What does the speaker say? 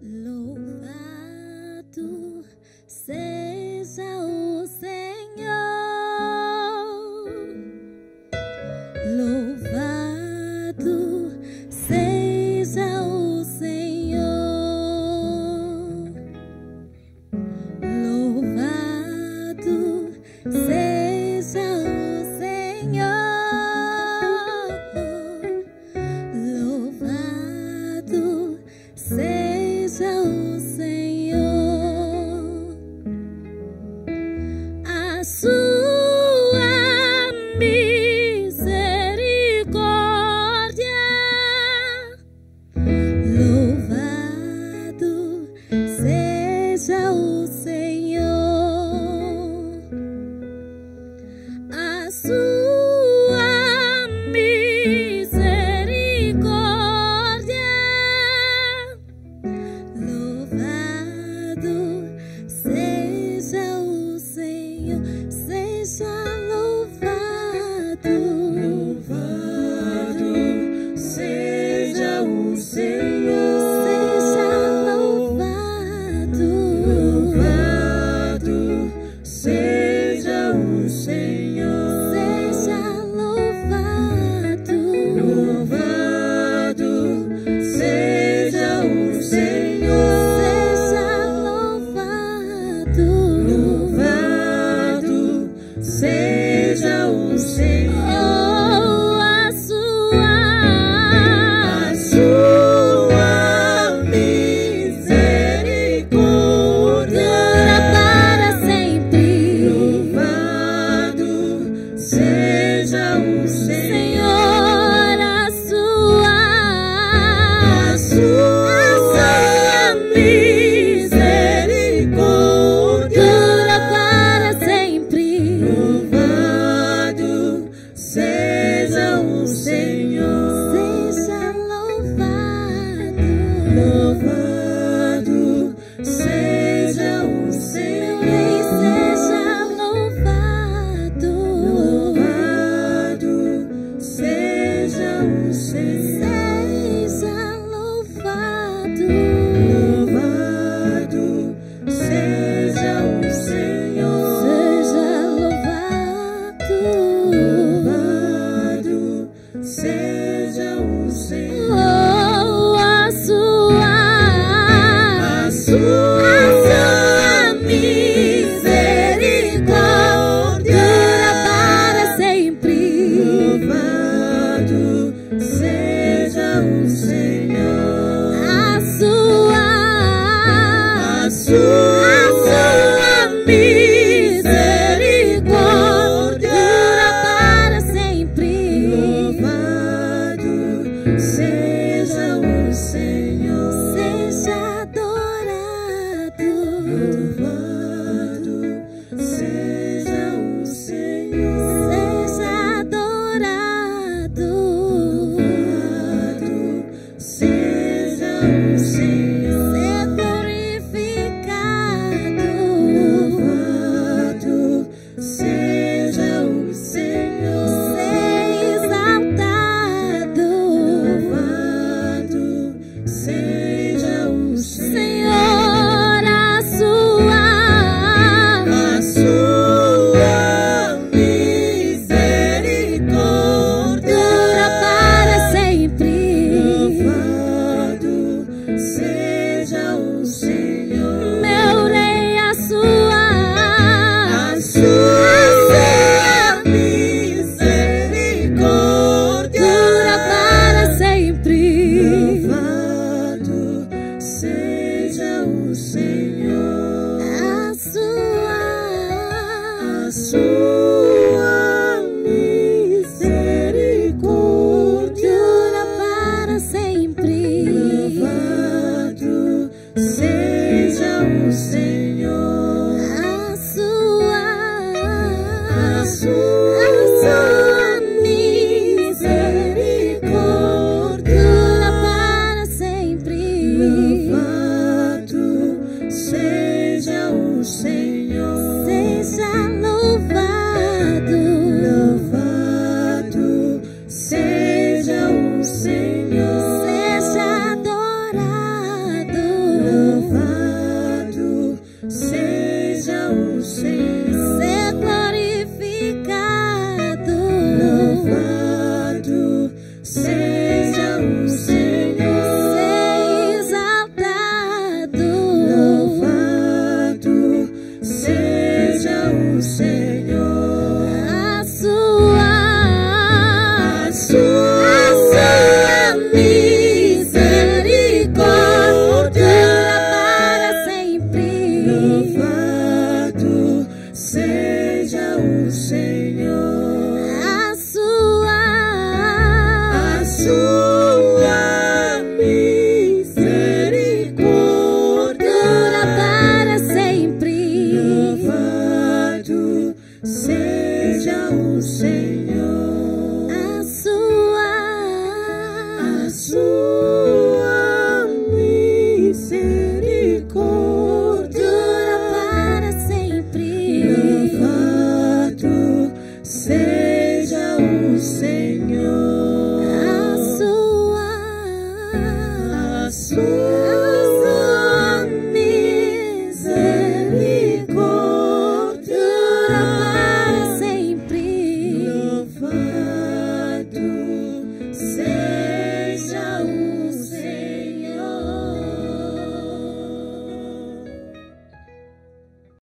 Louvado seja o Senhor, louvado seja o Senhor, louvado seja o Senhor, louvado seja o Senhor. A sua misericórdia, louvado seja o Senhor. A sua misericórdia, louvado seja o Senhor. Seja louvado, louvado seja o Senhor. Seja louvado, louvado seja o Senhor. Seja louvado, louvado seja o Senhor. Seja louvado, louvado seja o Senhor. Oh, a sua misericórdia dura para sempre. Louvado seja o Senhor. A sua misericórdia dura para sempre. Louvado seja o Senhor. Seja louvado, louvado seja o Senhor. Seja louvado, louvado seja o Senhor. Seja louvado, louvado seja o Senhor. Seja louvado, louvado seja o Senhor. Oh, a sua misericórdia dura para sempre. Louvado seja o Senhor. A sua misericórdia dura para sempre. Louvado seja o Senhor. Seja adorado, louvado seja o Senhor. Seja adorado, louvado seja o Senhor. Ser glorificado, louvado seja o Senhor. Ser exaltado, louvado seja o Senhor. A sua misericórdia dura para sempre. Louvado seja o Senhor. Meu rei, a sua misericórdia dura para sempre. Louvado seja o Senhor. A sua misericórdia dura para sempre. Louvado seja o Senhor. A sua misericórdia dura para sempre. Louvado seja o Senhor. Seja louvado, louvado seja o Senhor. Seja adorado, o Senhor. A sua